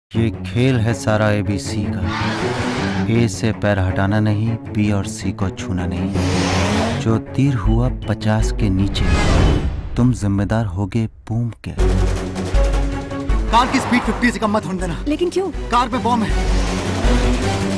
ये खेल है सारा ABC का। ए से पैर हटाना नहीं, बी और सी को छूना नहीं। जो तीर हुआ 50 के नीचे, तुम जिम्मेदार होगे बूम के। कार की स्पीड 50 से कम मत होने देना। लेकिन क्यों? कार पे बॉम्ब है।